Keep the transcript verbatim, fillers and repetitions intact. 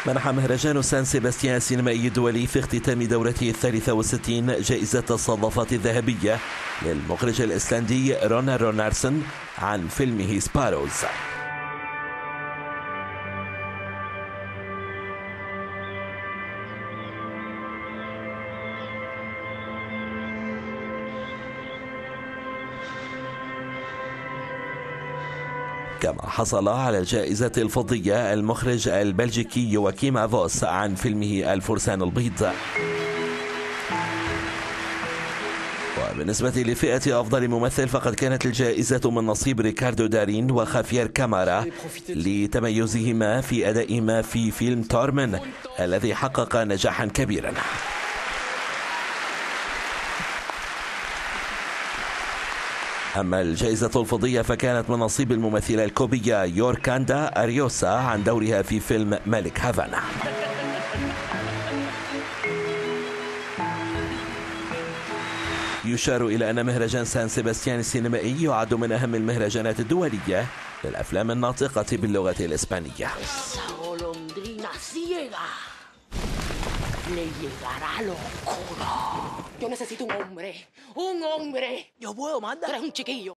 منح مهرجان سان سيباستيان السينمائي الدولي في اختتام دورته الثالثة والستين جائزة الصدفات الذهبية للمخرج الإسلندي رونا رونارسون عن فيلمه سباروز. كما حصل على الجائزة الفضية المخرج البلجيكي يواكيم أفوس عن فيلمه الفرسان البيض. وبالنسبة لفئة أفضل ممثل فقد كانت الجائزة من نصيب ريكاردو دارين وخافير كامارا لتميزهما في أدائهما في فيلم تورمن الذي حقق نجاحا كبيرا. أما الجائزة الفضية فكانت من نصيب الممثلة الكوبية يوركاندا أريوسا عن دورها في فيلم ملك هافانا. يشار إلى أن مهرجان سان سيباستيان السينمائي يعد من أهم المهرجانات الدولية للأفلام الناطقة باللغة الإسبانية. Le llegará locura. Yo necesito un hombre, un hombre. Yo puedo mandar. Tú eres un chiquillo.